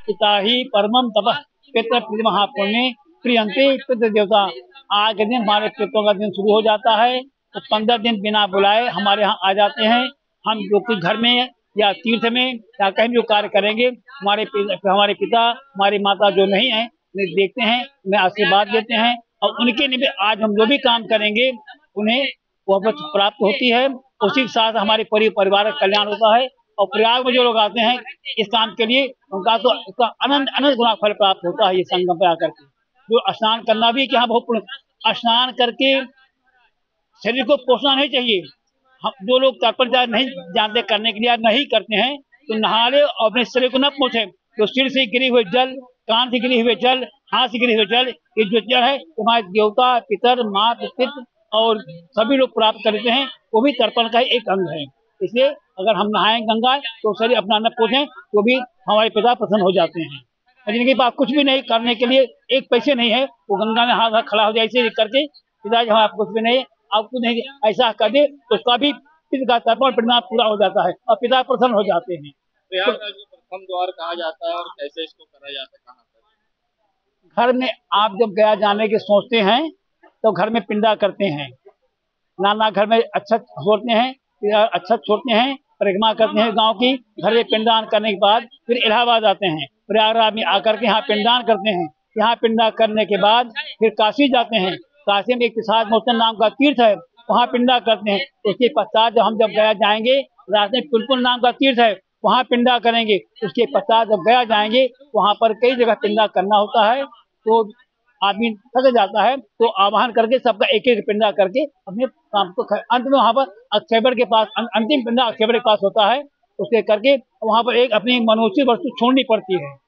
पिता ही परमम तपः पितृ महापुण्य प्रियंते पितृ देवता। आज के दिन हमारे पितरों का दिन शुरू हो जाता है, तो 15 दिन बिना बुलाए हमारे यहाँ आ जाते हैं। हम जो कि घर में या तीर्थ में या कहीं भी कार्य करेंगे, हमारे पिता हमारी माता जो नहीं है उन्हें देखते हैं, उन्हें आशीर्वाद देते हैं, और उनके निमित्त आज हम जो भी काम करेंगे उन्हें वह प्राप्त होती है। उसी के साथ हमारे परिवार का कल्याण होता है। और प्रयाग में जो लोग आते हैं इस काम के लिए, उनका तो इसका अनंत अनंत गुना फल प्राप्त होता है। ये संगम पे आकर के जो स्नान करना भी क्या बहुत पुण्य, स्नान करके शरीर को पोषना नहीं चाहिए। हम जो लोग तर्पण नहीं जानते करने के लिए नहीं करते हैं, तो नहा ले और अपने शरीर को न पहुंचे। तो सिर से गिरी हुए जल, कान से गिरी हुए जल, हाथ से गिरे हुए जल, ये जो जल है हमारे देवता पितर मात पित्र और सभी लोग प्राप्त करते हैं, वो भी तर्पण का एक अंग है। इसलिए अगर हम नहाएं गंगा तो शरीर अपना न पहुंचे, तो भी हमारे पिता प्रसन्न हो जाते हैं। जिनके पास कुछ भी नहीं करने के लिए एक पैसे नहीं है, वो गंगा में हाथ खड़ा हो जाए ऐसे करके, पिताजी हमारे कुछ भी नहीं, आप कुछ नहीं, ऐसा कर दे तो उसका भी पिता का तर्पण परिणाम पूरा हो जाता है और पिता प्रसन्न हो जाते हैं। प्रयाग का जो प्रथम द्वार कहा जाता है और कैसे इसको करा जाता है, कहाँ पर? घर में आप जब गया जाने के सोचते हैं तो घर में पिंडा करते हैं, नाना घर में अच्छा छोड़ते हैं, अच्छा छोड़ते हैं, परिक्रमा करते हैं गांव की। घर में पिंडदान करने के बाद फिर इलाहाबाद आते हैं, प्रयागराज में आकर के यहाँ पिंडदान करते हैं। यहाँ पिंडा करने के बाद फिर काशी जाते हैं। काशी में एक पिशाच मोचन नाम का तीर्थ है, वहाँ पिंडा करते हैं। उसके पश्चात जब गया जाएंगे, रास्ते में पुलपुल नाम का तीर्थ है, वहाँ पिंडा करेंगे। उसके पश्चात जब गया जाएंगे, वहाँ पर कई जगह पिंडा करना होता है। तो आदमी थक जाता है, तो आवाहन करके सबका एक एक पिंडा करके अपने काम को अंत में वहाँ पर अक्षयवर के पास अंतिम पिंडा अक्षयवर के पास होता है, उसके करके वहाँ पर एक अपनी मनोचित वस्तु छोड़नी पड़ती है।